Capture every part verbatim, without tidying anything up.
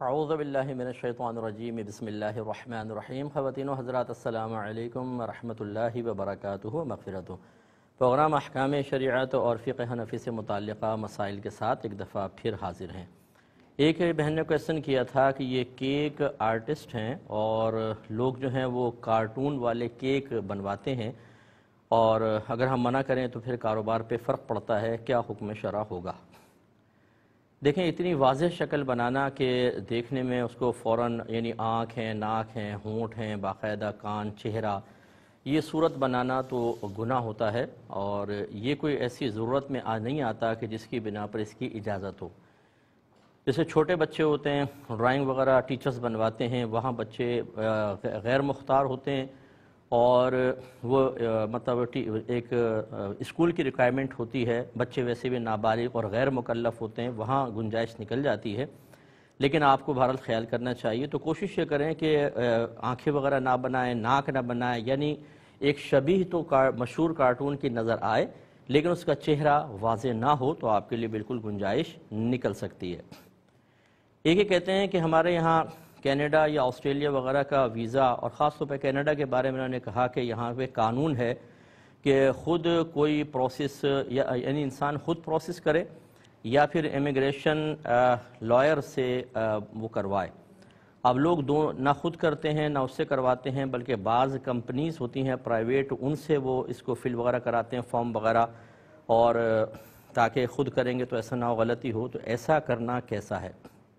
اعوذ باللہ من الشیطان الرجیم بسم اللہ الرحمن الرحیم۔ خواتین و حضرات السلام علیکم ورحمۃ اللہ وبرکاتہ و مغفرتہ۔ پروگرام احکام شریعت اور فقہ حنفی سے متعلقہ مسائل کے ساتھ ایک دفعہ پھر حاضر ہیں۔ ایک بہن نے کویسچن کیا تھا کہ یہ کیک آرٹسٹ ہیں اور لوگ جو ہیں وہ کارٹون والے کیک بنواتے ہیں، اور اگر ہم منع کریں تو پھر کاروبار پہ فرق پڑتا ہے، کیا حکم شرع ہوگا؟ دیکھیں، اتنی واضح شکل بنانا کہ دیکھنے میں اس کو فوراً یعنی آنکھ ہیں، ناک ہیں، ہونٹ ہیں، باقاعدہ کان، چہرہ، یہ صورت بنانا تو گناہ ہوتا ہے، اور یہ کوئی ایسی ضرورت میں آ نہیں آتا کہ جس کی بنا پر اس کی اجازت ہو۔ جیسے چھوٹے بچے ہوتے ہیں، ڈرائنگ وغیرہ ٹیچرز بنواتے ہیں، وہاں بچے غیر مختار ہوتے ہیں، اور وہ مطلب ایک اسکول کی ریکوائرمنٹ ہوتی ہے، بچے ویسے بھی نابالغ اور غیر مکلف ہوتے ہیں، وہاں گنجائش نکل جاتی ہے۔ لیکن آپ کو بہرحال خیال کرنا چاہیے، تو کوشش یہ کریں کہ آنکھیں وغیرہ نہ بنائیں، ناک نہ بنائیں، یعنی ایک شبیہ تو مشہور کارٹون کی نظر آئے لیکن اس کا چہرہ واضح نہ ہو، تو آپ کے لیے بالکل گنجائش نکل سکتی ہے۔ ایک یہ کہتے ہیں کہ ہمارے یہاں کینیڈا یا آسٹریلیا وغیرہ کا ویزا، اور خاص طور پہ کینیڈا کے بارے میں انہوں نے کہا کہ یہاں پہ قانون ہے کہ خود کوئی پروسیس یا یعنی انسان خود پروسیس کرے یا پھر امیگریشن لائر سے وہ کروائے۔ اب لوگ دو نہ خود کرتے ہیں نہ اس سے کرواتے ہیں، بلکہ بعض کمپنیز ہوتی ہیں پرائیویٹ، ان سے وہ اس کو فل وغیرہ کراتے ہیں، فارم وغیرہ، اور تاکہ خود کریں گے تو ایسا نہ ہو غلطی ہو۔ تو ایسا کرنا کیسا ہے؟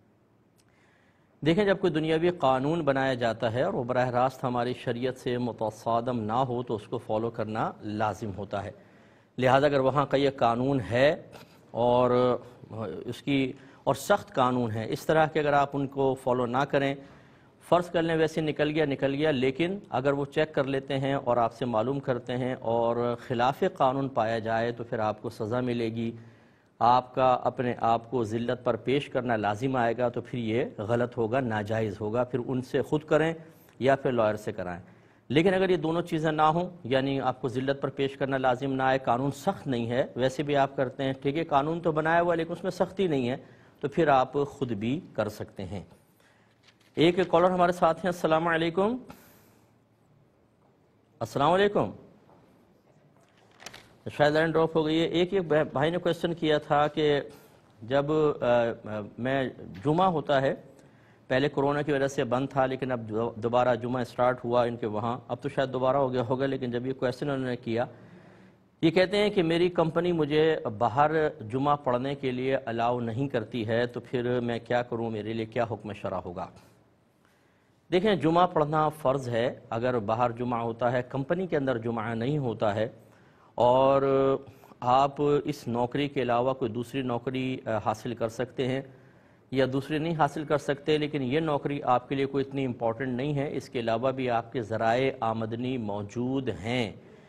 دیکھیں، جب کوئی دنیاوی قانون بنایا جاتا ہے اور وہ براہ راست ہماری شریعت سے متصادم نہ ہو تو اس کو فالو کرنا لازم ہوتا ہے۔ لہذا اگر وہاں کا یہ قانون ہے اور اس کی اور سخت قانون ہے، اس طرح کہ اگر آپ ان کو فالو نہ کریں، فرض کر لیں ویسے نکل گیا نکل گیا لیکن اگر وہ چیک کر لیتے ہیں اور آپ سے معلوم کرتے ہیں اور خلاف قانون پایا جائے تو پھر آپ کو سزا ملے گی، آپ کا اپنے آپ کو ذلت پر پیش کرنا لازم آئے گا، تو پھر یہ غلط ہوگا، ناجائز ہوگا، پھر ان سے خود کریں یا پھر لائر سے کرائیں۔ لیکن اگر یہ دونوں چیزیں نہ ہوں، یعنی آپ کو ذلت پر پیش کرنا لازم نہ آئے، قانون سخت نہیں ہے، ویسے بھی آپ کرتے ہیں، ٹھیک ہے، قانون تو بنایا ہوا لیکن اس میں سختی نہیں ہے، تو پھر آپ خود بھی کر سکتے ہیں۔ ایک کالر ہمارے ساتھ ہیں۔ السلام علیکم۔ السلام علیکم۔ شاید لائن ڈراپ ہو گئی ہے۔ ایک ایک بھائی نے کویسچن کیا تھا کہ جب میں جمعہ ہوتا ہے، پہلے کرونا کی وجہ سے بند تھا لیکن اب دوبارہ جمعہ سٹارٹ ہوا ان کے وہاں، اب تو شاید دوبارہ ہو گیا ہوگا، لیکن جب یہ کویسچن انہوں نے کیا، یہ کہتے ہیں کہ میری کمپنی مجھے باہر جمعہ پڑھنے کے لیے الاؤ نہیں کرتی ہے، تو پھر میں کیا کروں، میرے لیے کیا حکم شرع ہوگا؟ دیکھیں، جمعہ پڑھنا فرض ہے اگر باہر جمعہ ہوتا ہے، کمپنی کے اندر جمعہ نہیں ہوتا ہے، اور آپ اس نوکری کے علاوہ کوئی دوسری نوکری حاصل کر سکتے ہیں، یا دوسری نہیں حاصل کر سکتے لیکن یہ نوکری آپ کے لیے کوئی اتنی امپورٹنٹ نہیں ہے، اس کے علاوہ بھی آپ کے ذرائع آمدنی موجود ہیں،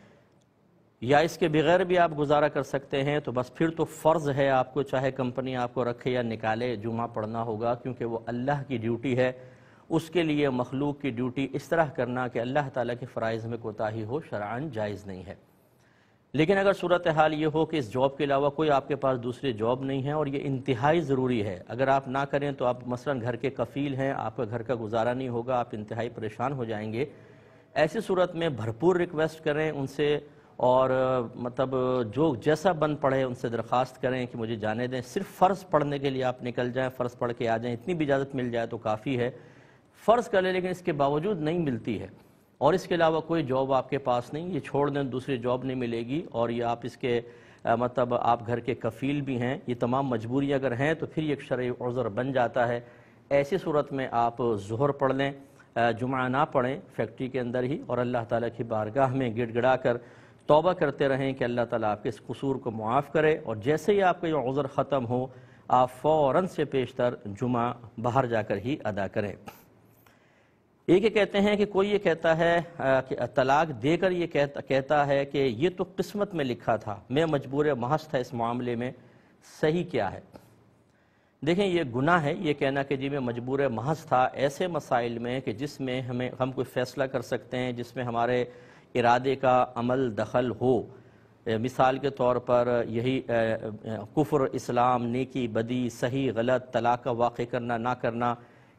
یا اس کے بغیر بھی آپ گزارا کر سکتے ہیں، تو بس پھر تو فرض ہے آپ کو، چاہے کمپنی آپ کو رکھے یا نکالے، جمعہ پڑھنا ہوگا، کیونکہ وہ اللہ کی ڈیوٹی ہے۔ اس کے لیے مخلوق کی ڈیوٹی اس طرح کرنا کہ اللہ تعالیٰ کے فرائض میں کوتاہی ہو، شرعاً جائز نہیں ہے۔ لیکن اگر صورتحال یہ ہو کہ اس جاب کے علاوہ کوئی آپ کے پاس دوسری جاب نہیں ہے اور یہ انتہائی ضروری ہے، اگر آپ نہ کریں تو آپ مثلاً گھر کے کفیل ہیں، آپ کا گھر کا گزارا نہیں ہوگا، آپ انتہائی پریشان ہو جائیں گے، ایسی صورت میں بھرپور ریکویسٹ کریں ان سے، اور مطلب جو جیسا بن پڑے ان سے درخواست کریں کہ مجھے جانے دیں، صرف فرض پڑھنے کے لیے آپ نکل جائیں، فرض پڑھ کے آ جائیں، اتنی بھی اجازت مل جائے تو کافی ہے۔ فرض کر لیں لیکن اس کے باوجود نہیں ملتی ہے اور اس کے علاوہ کوئی جاب آپ کے پاس نہیں، یہ چھوڑ دیں، دوسری جاب نہیں ملے گی، اور یہ آپ اس کے مطلب آپ گھر کے کفیل بھی ہیں، یہ تمام مجبوریاں اگر ہیں تو پھر یہ ایک شرعی عذر بن جاتا ہے۔ ایسی صورت میں آپ ظہر پڑھ لیں، جمعہ نہ پڑھیں فیکٹری کے اندر ہی، اور اللہ تعالیٰ کی بارگاہ میں گڑ گڑا کر توبہ کرتے رہیں کہ اللہ تعالیٰ آپ کے اس قصور کو معاف کرے، اور جیسے ہی آپ کا یہ عذر ختم ہو آپ فوراً سے پیشتر جمعہ باہر جا کر ہی ادا کریں۔ ایک یہ کہتے ہیں کہ کوئی یہ کہتا ہے کہ طلاق دے کر یہ کہتا کہتا ہے کہ یہ تو قسمت میں لکھا تھا، میں مجبور محض تھا اس معاملے میں، صحیح کیا ہے؟ دیکھیں، یہ گناہ ہے یہ کہنا کہ جی میں مجبور محض تھا ایسے مسائل میں کہ جس میں ہمیں ہم کوئی فیصلہ کر سکتے ہیں، جس میں ہمارے ارادے کا عمل دخل ہو۔ مثال کے طور پر یہی کفر، اسلام، نیکی، بدی، صحیح، غلط، طلاق کا واقع کرنا نہ کرنا،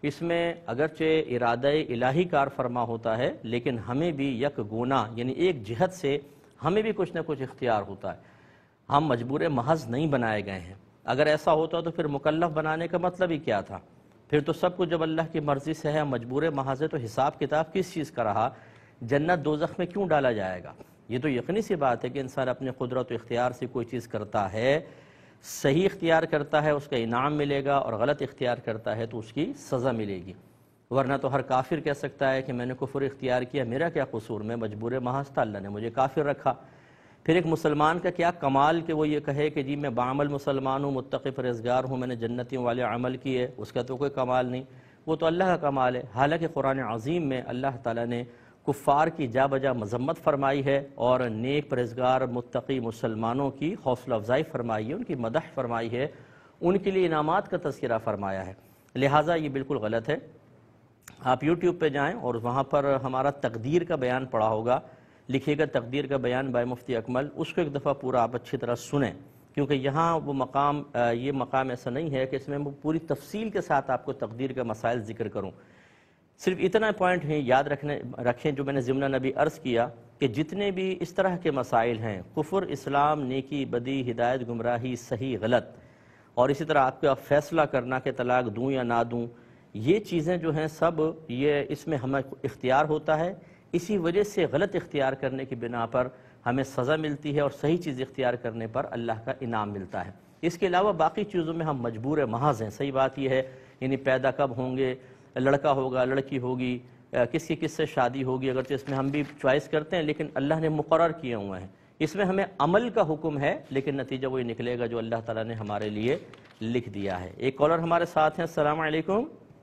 اس میں اگرچہ ارادہ الہی کار فرما ہوتا ہے لیکن ہمیں بھی یک گونا یعنی ایک جہت سے ہمیں بھی کچھ نہ کچھ اختیار ہوتا ہے. ہم مجبور محض نہیں بنائے گئے ہیں. اگر ایسا ہوتا تو پھر مکلف بنانے کا مطلب ہی کیا تھا؟ پھر تو سب کچھ جب اللہ کی مرضی سے ہے مجبور محض ہے تو حساب کتاب کس چیز کا رہا؟ جنت دوزخ میں کیوں ڈالا جائے گا؟ یہ تو یقینی سی بات ہے کہ انسان اپنے قدرت و اختیار سے کوئی چیز کرتا ہے، صحیح اختیار کرتا ہے اس کا انعام ملے گا، اور غلط اختیار کرتا ہے تو اس کی سزا ملے گی. ورنہ تو ہر کافر کہہ سکتا ہے کہ میں نے کفر اختیار کیا، میرا کیا قصور، میں مجبور محض تھا، اللہ نے مجھے کافر رکھا. پھر ایک مسلمان کا کیا کمال کہ وہ یہ کہے کہ جی میں بعمل مسلمان ہوں، متقی پرہیزگار ہوں، میں نے جنتیوں والے عمل کیے، اس کا تو کوئی کمال نہیں، وہ تو اللہ کا کمال ہے. حالانکہ قرآن عظیم میں اللہ تعالیٰ نے کفار کی جا بجا مذمت فرمائی ہے اور نیک پرہیزگار متقی مسلمانوں کی حوصلہ افزائی فرمائی ہے، ان کی مدح فرمائی ہے، ان کے لیے انعامات کا تذکرہ فرمایا ہے. لہٰذا یہ بالکل غلط ہے. آپ یوٹیوب پہ جائیں اور وہاں پر ہمارا تقدیر کا بیان پڑا ہوگا، لکھیے گا تقدیر کا بیان بائے مفتی اکمل، اس کو ایک دفعہ پورا آپ اچھی طرح سنیں، کیونکہ یہاں وہ مقام یہ مقام ایسا نہیں ہے کہ اس میں پوری تفصیل کے ساتھ آپ کو تقدیر کا مسائل ذکر کروں. صرف اتنا پوائنٹ ہیں یاد رکھنے رکھیں جو میں نے ضمن نبی عرض کیا کہ جتنے بھی اس طرح کے مسائل ہیں، کفر، اسلام، نیکی، بدی، ہدایت، گمراہی، صحیح، غلط، اور اسی طرح آپ کا فیصلہ کرنا کہ طلاق دوں یا نہ دوں، یہ چیزیں جو ہیں سب یہ اس میں ہمیں اختیار ہوتا ہے. اسی وجہ سے غلط اختیار کرنے کی بنا پر ہمیں سزا ملتی ہے اور صحیح چیز اختیار کرنے پر اللہ کا انعام ملتا ہے. اس کے علاوہ باقی چیزوں میں ہم مجبور محض ہیں. صحیح بات یہ ہے، یعنی پیدا کب ہوں گے، لڑکا ہوگا، لڑکی ہوگی، کس کی کس سے شادی ہوگی، اگرچہ اس میں ہم بھی چوائس کرتے ہیں لیکن اللہ نے مقرر کیے ہوئے ہیں. اس میں ہمیں عمل کا حکم ہے لیکن نتیجہ وہی نکلے گا جو اللہ تعالیٰ نے ہمارے لیے لکھ دیا ہے. ایک کالر ہمارے ساتھ ہیں. السلام علیکم.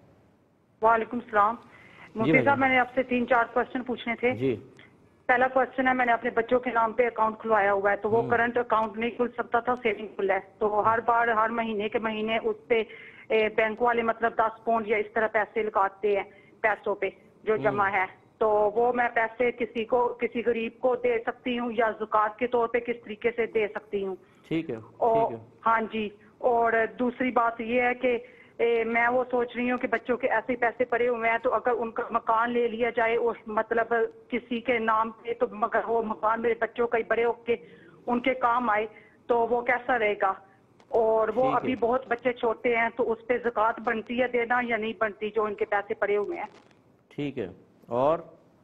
وعلیکم السلام. مفتی صاحب میں نے آپ سے تین چار کوشچن پوچھنے تھے. جی. پہلا کوشچن ہے، میں نے اپنے بچوں کے نام پہ اکاؤنٹ کھلوایا ہوا ہے تو وہ کرنٹ اکاؤنٹ نہیں کھل سکتا تھا، سیونگ کھلا ہے، تو ہر بار ہر مہینے کے مہینے اس پہ بینک والے مطلب دس پاؤنڈ یا اس طرح پیسے لگاتے ہیں پیسوں پہ جو جمع ہے، تو وہ میں پیسے کسی کو کسی غریب کو دے سکتی ہوں یا زکوٰۃ کے طور پہ کس طریقے سے دے سکتی ہوں؟ ٹھیک ہے. اور ہاں جی، اور دوسری بات یہ ہے کہ میں وہ سوچ رہی ہوں کہ بچوں کے ایسے پیسے پڑے ہوئے ہیں تو اگر ان کا مکان لے لیا جائے اور مطلب کسی کے نام پہ، تو مگر وہ مکان میرے بچوں کا ہی بڑے ہو کے ان کے کام آئے تو وہ کیسا رہے گا؟ اور وہ ابھی بہت بچے چھوٹے ہیں تو اس پہ زکوٰۃ بنتی ہے دینا یا نہیں بنتی جو ان کے پیسے پڑے ہوئے ہیں؟ ٹھیک ہے. اور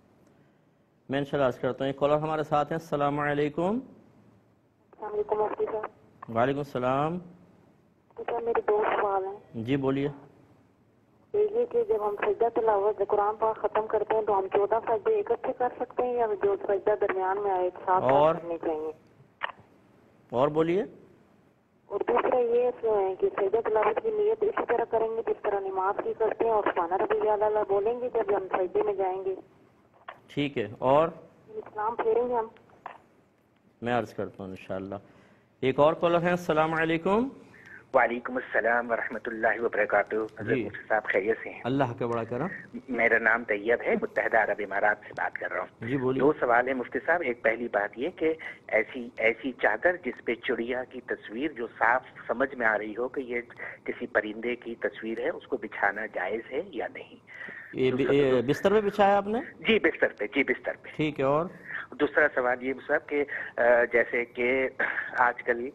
میں انشاءاللہ عرض کرتا ہوں. ایک کالر ہمارے ساتھ ہیں. السلام علیکم. السلام علیکم مفتی صاحب. وعلیکم السلام. سر میرے دو سوال ہیں. جی بولیے. یہ کہ جب ہم سجدہ تلاوت قرآن پاک ختم کرتے ہیں تو ہم چودہ سجدے اکٹھے کر سکتے ہیں یا جو سجدہ درمیان میں آئے ایک ساتھ کرنے چاہیے؟ اور بولیے. اور دوسرا یہ کہ سجدہ تلاوت کی نیت اسی طرح کریں گے جس طرح نماز کی کرتے ہیں اور سبحان ربی اعلیٰ بولیں گے جب ہم سجدے میں جائیں گے؟ ٹھیک ہے. اور اسلام پھیریں گے ہم؟ میں عرض کرتا ہوں انشاءاللہ. ایک اور کالر ہیں. السلام علیکم. وعلیکم السلام ورحمۃ اللہ وبرکاتہ. حضرت مفتی صاحب خیریت سے ہیں؟ اللہ کا بڑا کرم. میرا نام طیب ہے، متحدہ عرب امارات سے بات کر رہا ہوں. جی بولیے. دو سوال ہیں مفتی صاحب. ایک پہلی بات یہ کہ ایسی ایسی چادر جس پہ چڑیا کی تصویر جو صاف سمجھ میں آ رہی ہو کہ یہ کسی پرندے کی تصویر ہے، اس کو بچھانا جائز ہے یا نہیں؟ یہ بستر پہ بچھایا آپ نے؟ جی بستر پہ. جی بستر پہ. ٹھیک ہے. اور دوسرا سوال یہ صاحب کہ جیسے کہ آج کل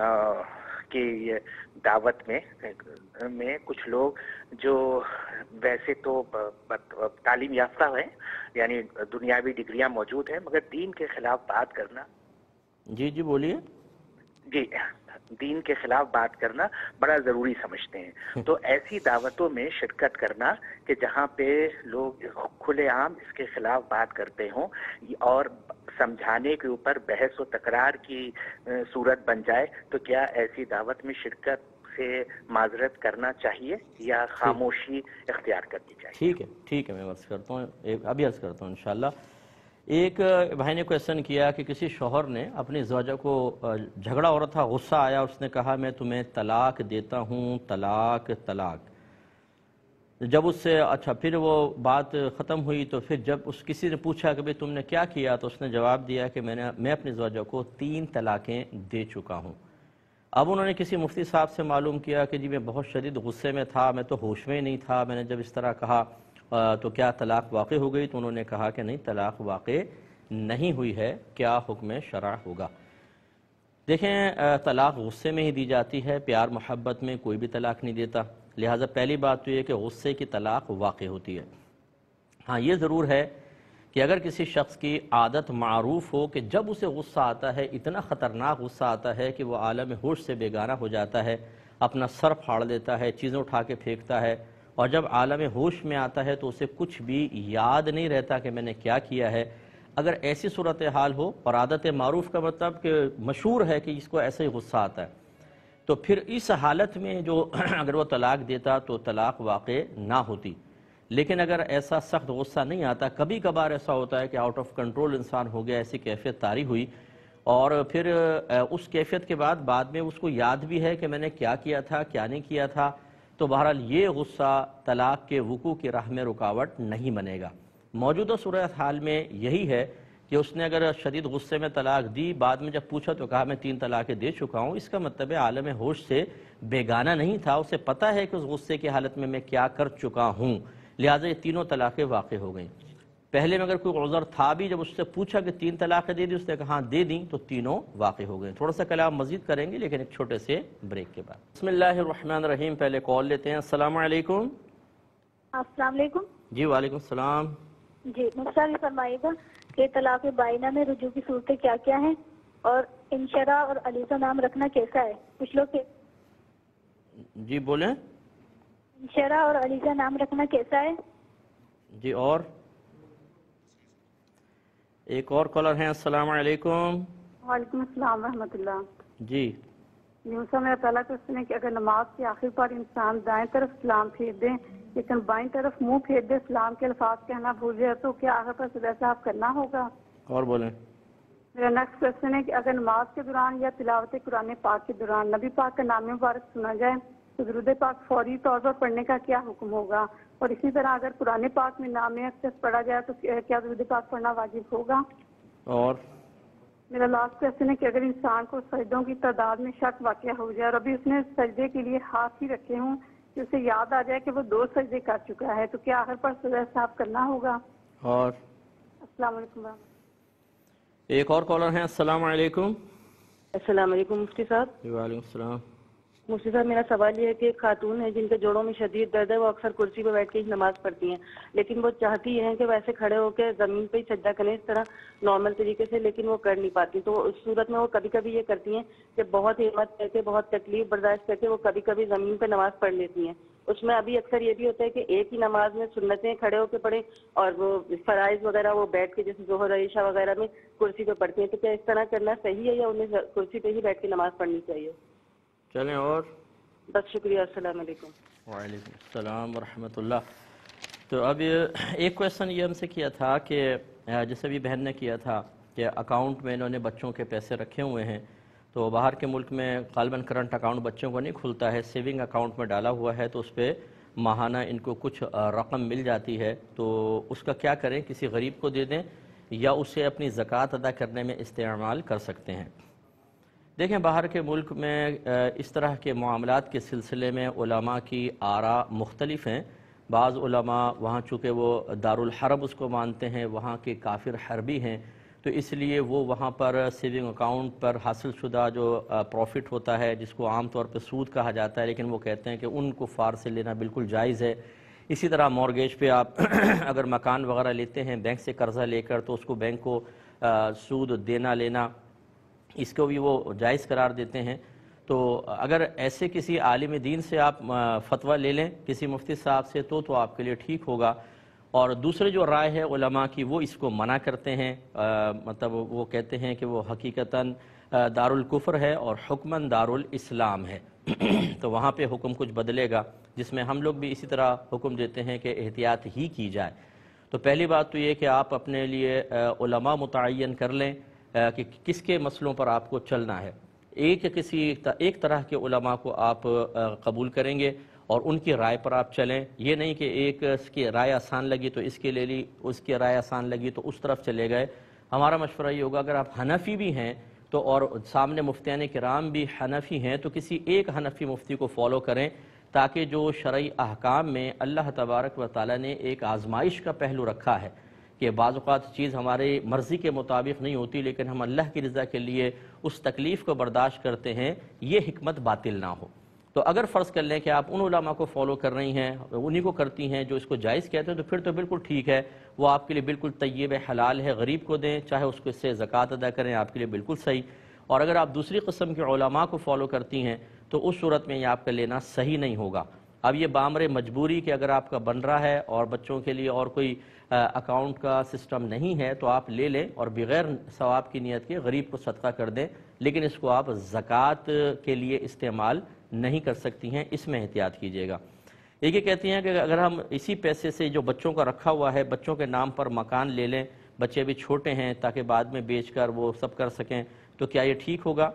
کہ یہ دعوت میں میں کچھ لوگ جو ویسے تو تعلیم یافتہ ہیں، یعنی دنیاوی ڈگریاں موجود ہیں، مگر دین کے خلاف بات کرنا. جی جی بولیے. جی دین کے خلاف بات کرنا بڑا ضروری سمجھتے ہیں. تو ایسی دعوتوں میں شرکت کرنا کہ جہاں پہ لوگ کھلے عام اس کے خلاف بات کرتے ہوں اور سمجھانے کے اوپر بحث و تکرار کی صورت بن جائے، تو کیا ایسی دعوت میں شرکت سے معذرت کرنا چاہیے یا خاموشی اختیار کرنی چاہیے؟ ٹھیک ہے. ٹھیک ہے. میں عرض کرتا ہوں، ابھی عرض کرتا ہوں انشاءاللہ. ایک بھائی نے کویشچن کیا کہ کسی شوہر نے اپنی زوجہ کو جھگڑا ہو رہا تھا، غصہ آیا، اس نے کہا میں تمہیں طلاق دیتا ہوں، طلاق طلاق. جب اس سے اچھا پھر وہ بات ختم ہوئی تو پھر جب اس کسی نے پوچھا کہ بھئی تم نے کیا کیا، تو اس نے جواب دیا کہ میں نے میں اپنی زوجہ کو تین طلاقیں دے چکا ہوں. اب انہوں نے کسی مفتی صاحب سے معلوم کیا کہ جی میں بہت شدید غصے میں تھا، میں تو ہوش میں نہیں تھا، میں نے جب اس طرح کہا تو کیا طلاق واقع ہو گئی؟ تو انہوں نے کہا کہ نہیں، طلاق واقع نہیں ہوئی ہے، کیا حکم شرع ہوگا؟ دیکھیں، طلاق غصے میں ہی دی جاتی ہے، پیار محبت میں کوئی بھی طلاق نہیں دیتا، لہٰذا پہلی بات تو یہ کہ غصے کی طلاق واقع ہوتی ہے۔ ہاں یہ ضرور ہے کہ اگر کسی شخص کی عادت معروف ہو کہ جب اسے غصہ آتا ہے، اتنا خطرناک غصہ آتا ہے کہ وہ عالم ہوش سے بیگانہ ہو جاتا ہے، اپنا سر پھاڑ دیتا ہے، چیزیں اٹھا کے پھینکتا ہے، اور جب عالم ہوش میں آتا ہے تو اسے کچھ بھی یاد نہیں رہتا کہ میں نے کیا کیا ہے، اگر ایسی صورتحال ہو، اور عادت معروف کا مطلب کہ مشہور ہے کہ اس کو ایسا ہی غصہ آتا ہے، تو پھر اس حالت میں جو اگر وہ طلاق دیتا تو طلاق واقع نہ ہوتی۔ لیکن اگر ایسا سخت غصہ نہیں آتا، کبھی کبھار ایسا ہوتا ہے کہ آؤٹ آف کنٹرول انسان ہو گیا، ایسی کیفیت طاری ہوئی، اور پھر اس کیفیت کے بعد بعد میں اس کو یاد بھی ہے کہ میں نے کیا کیا تھا، کیا نہیں کیا تھا، تو بہرحال یہ غصہ طلاق کے وقوع کی راہ میں رکاوٹ نہیں بنے گا۔ موجودہ صورتحال میں یہی ہے کہ اس نے اگر شدید غصے میں طلاق دی، بعد میں جب پوچھا تو کہا میں تین طلاقیں دے چکا ہوں، اس کا مطلب ہے عالم ہوش سے بیگانہ نہیں تھا، اسے پتہ ہے کہ اس غصے کی حالت میں میں کیا کر چکا ہوں، لہٰذا یہ تینوں طلاقیں واقع ہو گئیں۔ پہلے میں اگر کوئی عذر تھا بھی، جب اس سے پوچھا کہ تین طلاقیں دے دی، اس نے کہا ہاں دے دیں، تو تینوں واقع ہو گئے۔ تھوڑا سا کلام مزید کریں گے لیکن ایک چھوٹے سے بریک کے بعد۔ بسم اللہ الرحمن الرحیم، پہلے کال لیتے ہیں۔ السلام علیکم۔ السلام علیکم۔ جی وعلیکم السلام۔ جی مفتی فرمائیے گا کہ طلاق بائنہ میں رجوع کی صورتیں کیا کیا ہیں، اور انشرا اور علیزہ نام رکھنا کیسا ہے؟ کچھ لوگ کہ جی بولیں۔ انشرا اور علیزہ نام رکھنا کیسا ہے؟ جی اور ایک اور کالر ہیں۔ السلام علیکم۔ وعلیکم السلام ورحمۃ اللہ۔ جی یوسا میرا پہلا کوشچن ہے کہ اگر نماز کے آخر پر انسان دائیں طرف سلام پھیر دیں لیکن بائیں طرف منہ پھیر دے، سلام کے الفاظ کہنا بھول جائے، تو کیا آخر پر سجدہ صاحب کرنا ہوگا؟ اور بولیں۔ میرا نیکسٹ کوشچن ہے کہ اگر نماز کے دوران یا تلاوت قرآن پاک کے دوران نبی پاک کا نام مبارک سنا جائے تو درود پاک فوری طور پر پڑھنے کا کیا حکم ہوگا؟ اور اسی طرح اگر قرآن پاک میں نام اقدس پڑھا جائے تو کیا درود پاک پڑھنا واجب ہوگا؟ اور میرا لاسٹ کوشچن ہے کہ اگر انسان کو سجدوں کی تعداد میں شک واقع ہو جائے اور ابھی اس نے سجدے کے لیے ہاتھ ہی رکھے ہوں کہ اسے یاد آ جائے کہ وہ دو سجدے کر چکا ہے، تو کیا آخر پر سجدہ صاحب کرنا ہوگا؟ اور السلام علیکم۔ ایک اور کالر ہیں۔ السلام علیکم۔ السلام علیکم مفتی صاحب۔ وعلیکم السلام۔ مفتی صاحب میرا سوال یہ ہے کہ ایک خاتون ہے جن کے جوڑوں میں شدید درد ہے، وہ اکثر کرسی پہ بیٹھ کے ہی نماز پڑھتی ہیں، لیکن وہ چاہتی ہیں کہ ویسے کھڑے ہو کے زمین پہ ہی سجدہ کریں اس طرح نارمل طریقے سے، لیکن وہ کر نہیں پاتی، تو اس صورت میں وہ کبھی کبھی یہ کرتی ہیں کہ بہت ہمت کر کے، بہت تکلیف برداشت کر کے وہ کبھی کبھی زمین پہ نماز پڑھ لیتی ہیں۔ اس میں ابھی اکثر یہ بھی ہوتا ہے کہ ایک ہی نماز میں سنتیں کھڑے ہو کے پڑھیں اور وہ فرائض وغیرہ وہ بیٹھ کے جیسے ظہر عشاء وغیرہ میں کرسی پہ پڑھتی ہیں، تو کیا اس طرح کرنا صحیح ہے یا انہیں کرسی پہ ہی بیٹھ کے نماز پڑھنی چاہیے؟ چلیں اور بس شکریہ، السلام علیکم۔ وعلیکم السلام ورحمۃ اللہ۔ تو اب ایک کویشچن یہ ہم سے کیا تھا کہ جیسے بھی بہن نے کیا تھا کہ اکاؤنٹ میں انہوں نے بچوں کے پیسے رکھے ہوئے ہیں، تو باہر کے ملک میں غالباً کرنٹ اکاؤنٹ بچوں کو نہیں کھلتا ہے، سیونگ اکاؤنٹ میں ڈالا ہوا ہے، تو اس پہ ماہانہ ان کو کچھ رقم مل جاتی ہے، تو اس کا کیا کریں؟ کسی غریب کو دے دیں یا اسے اپنی زکوٰۃ ادا کرنے میں استعمال کر سکتے ہیں؟ دیکھیں، باہر کے ملک میں اس طرح کے معاملات کے سلسلے میں علماء کی آراء مختلف ہیں۔ بعض علماء وہاں چونکہ وہ دارالحرب اس کو مانتے ہیں، وہاں کے کافر حربی ہیں، تو اس لیے وہ وہاں پر سیونگ اکاؤنٹ پر حاصل شدہ جو پروفٹ ہوتا ہے، جس کو عام طور پہ سود کہا جاتا ہے، لیکن وہ کہتے ہیں کہ ان کفار سے لینا بالکل جائز ہے۔ اسی طرح مورگیج پہ آپ اگر مکان وغیرہ لیتے ہیں بینک سے قرضہ لے کر، تو اس کو بینک کو سود دینا لینا اس کو بھی وہ جائز قرار دیتے ہیں۔ تو اگر ایسے کسی عالم دین سے آپ فتویٰ لے لیں، کسی مفتی صاحب سے، تو تو آپ کے لیے ٹھیک ہوگا۔ اور دوسرے جو رائے ہے علماء کی، وہ اس کو منع کرتے ہیں، مطلب وہ کہتے ہیں کہ وہ حقیقتاً دارالکفر ہے اور حکماً دارالاسلام ہے، تو وہاں پہ حکم کچھ بدلے گا، جس میں ہم لوگ بھی اسی طرح حکم دیتے ہیں کہ احتیاط ہی کی جائے۔ تو پہلی بات تو یہ کہ آپ اپنے لیے علماء متعین کر لیں کہ کس کے مسئلوں پر آپ کو چلنا ہے۔ ایک کسی ایک طرح کے علماء کو آپ قبول کریں گے اور ان کی رائے پر آپ چلیں، یہ نہیں کہ ایک اس کی رائے آسان لگی تو اس کے لے لی، اس کی رائے آسان لگی تو اس طرف چلے گئے۔ ہمارا مشورہ یہ ہوگا اگر آپ حنفی بھی ہیں تو اور سامنے مفتیان کرام بھی حنفی ہیں تو کسی ایک حنفی مفتی کو فالو کریں، تاکہ جو شرعی احکام میں اللہ تبارک و تعالیٰ نے ایک آزمائش کا پہلو رکھا ہے کہ بعض اوقات چیز ہمارے مرضی کے مطابق نہیں ہوتی لیکن ہم اللہ کی رضا کے لیے اس تکلیف کو برداشت کرتے ہیں، یہ حکمت باطل نہ ہو۔ تو اگر فرض کر لیں کہ آپ ان علماء کو فالو کر رہی ہیں، انہی کو کرتی ہیں جو اس کو جائز کہتے ہیں، تو پھر تو بالکل ٹھیک ہے، وہ آپ کے لیے بالکل طیب حلال ہے، غریب کو دیں چاہے اس کو اس سے زکوٰۃ ادا کریں، آپ کے لیے بالکل صحیح۔ اور اگر آپ دوسری قسم کے علماء کو فالو کرتی ہیں تو اس صورت میں یہ آپ کا لینا صحیح نہیں ہوگا۔ اب یہ بامر مجبوری کہ اگر آپ کا بن رہا ہے اور بچوں کے لیے اور کوئی اکاؤنٹ کا سسٹم نہیں ہے تو آپ لے لیں اور بغیر ثواب کی نیت کے غریب کو صدقہ کر دیں، لیکن اس کو آپ زکوٰۃ کے لیے استعمال نہیں کر سکتی ہیں، اس میں احتیاط کیجیے گا۔ ایک یہ کہتی ہیں کہ اگر ہم اسی پیسے سے جو بچوں کا رکھا ہوا ہے بچوں کے نام پر مکان لے لیں، بچے بھی چھوٹے ہیں تاکہ بعد میں بیچ کر وہ سب کر سکیں، تو کیا یہ ٹھیک ہوگا؟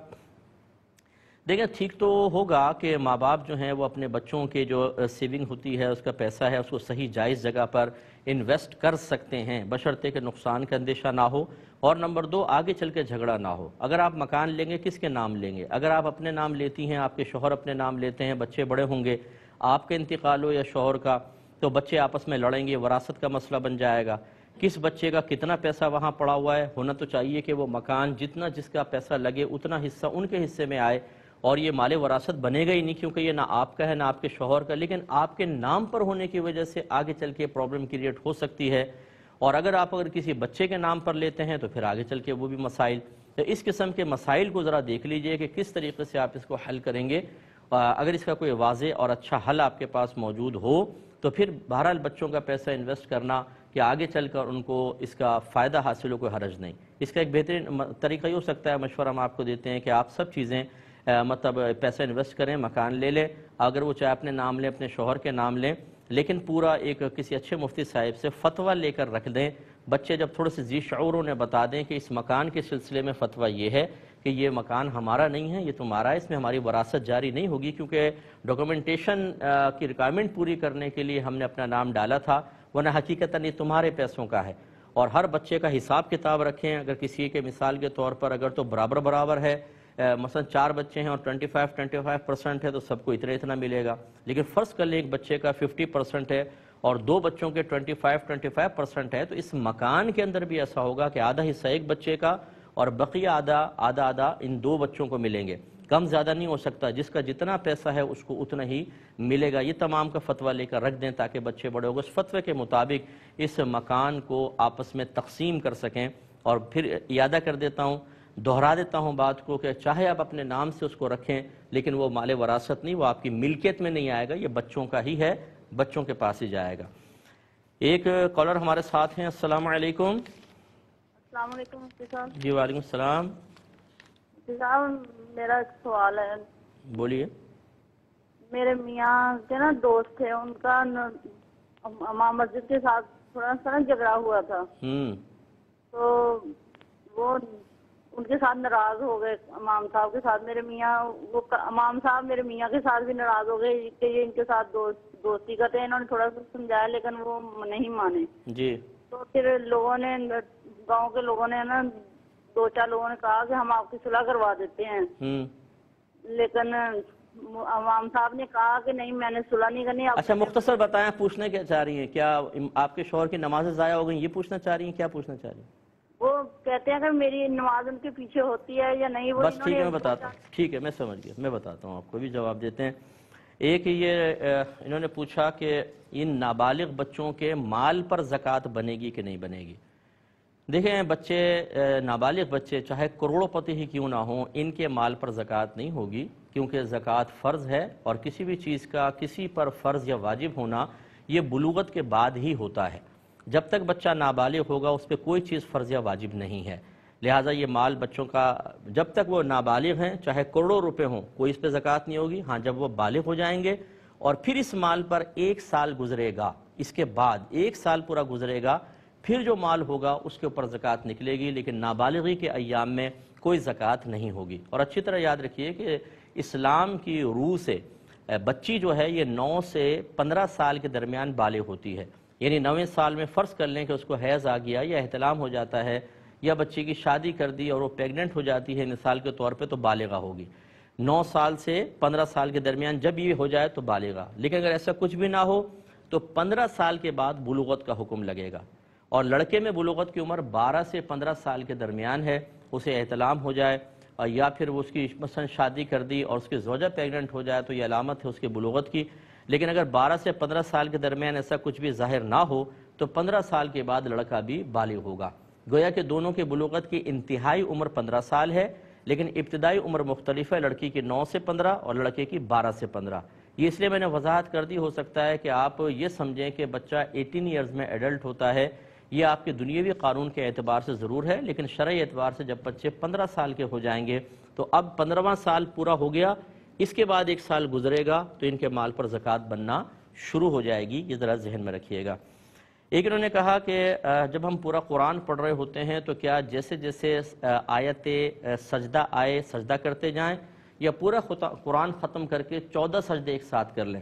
دیکھیں ٹھیک تو ہوگا کہ ماں باپ جو ہیں وہ اپنے بچوں کے جو سیونگ ہوتی ہے، اس کا پیسہ ہے، اس کو صحیح جائز جگہ پر انویسٹ کر سکتے ہیں بشرطے کہ نقصان کا اندیشہ نہ ہو، اور نمبر دو آگے چل کے جھگڑا نہ ہو۔ اگر آپ مکان لیں گے کس کے نام لیں گے؟ اگر آپ اپنے نام لیتی ہیں، آپ کے شوہر اپنے نام لیتے ہیں، بچے بڑے ہوں گے، آپ کا انتقال ہو یا شوہر کا، تو بچے آپس میں لڑیں گے، وراثت کا مسئلہ بن جائے گا۔ کس بچے کا کتنا پیسہ وہاں پڑا ہوا ہے، ہونا تو چاہیے کہ وہ مکان جتنا جس کا پیسہ لگے اتنا حصہ ان کے حصے میں آئے، اور یہ مال وراثت بنے گا ہی نہیں، کیونکہ یہ نہ آپ کا ہے نہ آپ کے شوہر کا، لیکن آپ کے نام پر ہونے کی وجہ سے آگے چل کے پرابلم کریٹ ہو سکتی ہے۔ اور اگر آپ اگر کسی بچے کے نام پر لیتے ہیں تو پھر آگے چل کے وہ بھی مسائل، تو اس قسم کے مسائل کو ذرا دیکھ لیجئے کہ کس طریقے سے آپ اس کو حل کریں گے۔ اگر اس کا کوئی واضح اور اچھا حل آپ کے پاس موجود ہو تو پھر بہرحال بچوں کا پیسہ انویسٹ کرنا کہ آگے چل کر ان کو اس کا فائدہ حاصل ہو، کوئی حرج نہیں۔ اس کا ایک بہترین طریقہ یہ ہو سکتا ہے، مشورہ ہم آپ کو دیتے ہیں کہ آپ سب چیزیں مطلب پیسہ انویسٹ کریں، مکان لے لیں، اگر وہ چاہے اپنے نام لیں، اپنے شوہر کے نام لیں، لیکن پورا ایک کسی اچھے مفتی صاحب سے فتویٰ لے کر رکھ دیں۔ بچے جب تھوڑے سے ذی شعور انہیں بتا دیں کہ اس مکان کے سلسلے میں فتویٰ یہ ہے کہ یہ مکان ہمارا نہیں ہے، یہ تمہارا ہے، اس میں ہماری وراثت جاری نہیں ہوگی، کیونکہ ڈاکومنٹیشن کی ریکوائرمنٹ پوری کرنے کے لیے ہم نے اپنا نام ڈالا تھا، ورنہ حقیقتاً یہ تمہارے پیسوں کا ہے۔ اور ہر بچے کا حساب کتاب رکھیں، اگر کسی کے مثال کے طور پر اگر تو برابر برابر ہے، مثلا چار بچے ہیں اور twenty five twenty five percent ہے تو سب کو اتنا اتنا ملے گا، لیکن فرض کر لیں ایک بچے کا ففٹی پرسنٹ ہے اور دو بچوں کے twenty five twenty five percent ہے، تو اس مکان کے اندر بھی ایسا ہوگا کہ آدھا حصہ ایک بچے کا اور بقیہ آدھا آدھا آدھا ان دو بچوں کو ملیں گے، کم زیادہ نہیں ہو سکتا، جس کا جتنا پیسہ ہے اس کو اتنا ہی ملے گا۔ یہ تمام کا فتویٰ لے کر رکھ دیں تاکہ بچے بڑے ہو گئے اس فتوے کے مطابق اس مکان کو آپس میں تقسیم کر سکیں۔ اور پھر اعادہ کر دیتا ہوں، دہرا دیتا ہوں بات کو کہ چاہے آپ اپنے نام سے اس کو رکھیں لیکن وہ مال وراثت نہیں، وہ آپ کی ملکیت میں نہیں آئے گا، یہ بچوں کا ہی ہے، بچوں کے پاس ہی جائے گا۔ ایک کالر ہمارے ساتھ ہیں، السلام علیکم۔ السلام علیکم مفتی صاحب۔ جی وعلیکم السلام۔ مفتی صاحب میرا ایک سوال ہے۔ بولیے۔ میرے میاں کے نا دوست تھے، ان کا امام مسجد کے ساتھ تھوڑا سا نا جھگڑا ہوا تھا، ہوں تو وہ ان کے ساتھ ناراض ہو گئے، امام صاحب کے ساتھ۔ میرے میاں وہ امام صاحب میرے میاں کے ساتھ بھی ناراض ہو گئے کہ یہ ان کے ساتھ دوست دوستی کرتے ہیں۔ انہوں نے تھوڑا سا سمجھایا لیکن وہ نہیں مانے۔ جی۔ تو پھر لوگوں نے، گاؤں کے لوگوں نے نا، دو چار لوگوں نے کہا کہ ہم آپ کی صلح کروا دیتے ہیں، ہوں لیکن امام صاحب نے کہا کہ نہیں میں نے صلح نہیں کرنی۔ اچھا مختصر بتائیں، پوچھنا کیا چاہ رہی ہیں؟ کیا آپ کے شوہر کی نمازیں ضائع ہو گئیں یہ پوچھنا چاہ رہی ہیں؟ کیا پوچھنا چاہ رہی ہیں؟ وہ کہتے ہیں کہ میری نماز ان کے پیچھے ہوتی ہے یا نہیں۔ وہ بس ٹھیک ہے میں بتاتا ہوں، ٹھیک ہے میں سمجھ گیا، میں بتاتا ہوں آپ کو بھی جواب دیتے ہیں۔ ایک یہ انہوں نے پوچھا کہ ان نابالغ بچوں کے مال پر زکوٰۃ بنے گی کہ نہیں بنے گی۔ دیکھیں بچے، نابالغ بچے چاہے کروڑوں پتی ہی کیوں نہ ہوں، ان کے مال پر زکوٰۃ نہیں ہوگی، کیونکہ زکوٰۃ فرض ہے، اور کسی بھی چیز کا کسی پر فرض یا واجب ہونا یہ بلوغت کے بعد ہی ہوتا ہے۔ جب تک بچہ نابالغ ہوگا اس پہ کوئی چیز فرض یا واجب نہیں ہے، لہٰذا یہ مال بچوں کا جب تک وہ نابالغ ہیں چاہے کروڑوں روپے ہوں کوئی اس پہ زکوٰۃ نہیں ہوگی۔ ہاں جب وہ بالغ ہو جائیں گے اور پھر اس مال پر ایک سال گزرے گا، اس کے بعد ایک سال پورا گزرے گا، پھر جو مال ہوگا اس کے اوپر زکوٰۃ نکلے گی، لیکن نابالغی کے ایام میں کوئی زکوٰۃ نہیں ہوگی۔ اور اچھی طرح یاد رکھیے کہ اسلام کی روح سے بچی جو ہے یہ نو سے پندرہ سال کے درمیان بالغ ہوتی ہے، یعنی نویں سال میں فرض کر لیں کہ اس کو حیض آ گیا یا احتلام ہو جاتا ہے یا بچے کی شادی کر دی اور وہ پیگننٹ ہو جاتی ہے مثال کے طور پہ تو بالغہ ہوگی، نو سال سے پندرہ سال کے درمیان جب یہ ہو جائے تو بالغہ، لیکن اگر ایسا کچھ بھی نہ ہو تو پندرہ سال کے بعد بلوغت کا حکم لگے گا، اور لڑکے میں بلوغت کی عمر بارہ سے پندرہ سال کے درمیان ہے، اسے احتلام ہو جائے اور یا پھر وہ اس کی مثلا شادی کر دی اور اس کی زوجہ پیگننٹ ہو جائے تو یہ علامت ہے اس کے بلوغت کی، لیکن اگر بارہ سے پندرہ سال کے درمیان ایسا کچھ بھی ظاہر نہ ہو تو پندرہ سال کے بعد لڑکا بھی بالغ ہوگا۔ گویا کہ دونوں کے بلوغت کی انتہائی عمر پندرہ سال ہے، لیکن ابتدائی عمر مختلف ہے، لڑکی کی نو سے پندرہ اور لڑکے کی بارہ سے پندرہ۔ یہ اس لیے میں نے وضاحت کر دی، ہو سکتا ہے کہ آپ یہ سمجھیں کہ بچہ ایٹین ایئرز میں ایڈلٹ ہوتا ہے، یہ آپ کے دنیاوی قانون کے اعتبار سے ضرور ہے، لیکن شرعی اعتبار سے جب بچے پندرہ سال کے ہو جائیں گے تو اب پندرہواں سال پورا ہو گیا، اس کے بعد ایک سال گزرے گا تو ان کے مال پر زکوٰۃ بننا شروع ہو جائے گی، یہ ذرا ذہن میں رکھیے گا۔ ایک انہوں نے کہا کہ جب ہم پورا قرآن پڑھ رہے ہوتے ہیں تو کیا جیسے جیسے آیت سجدہ آئے سجدہ کرتے جائیں یا پورا قرآن ختم کر کے چودہ سجدے ایک ساتھ کر لیں؟